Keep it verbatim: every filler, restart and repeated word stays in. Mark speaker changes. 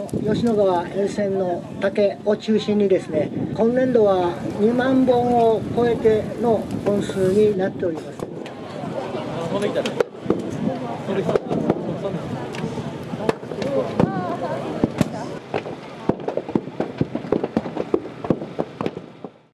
Speaker 1: の吉野川沿線の竹を中心にですね、今年度はにまんぼんを超えての本数になっております。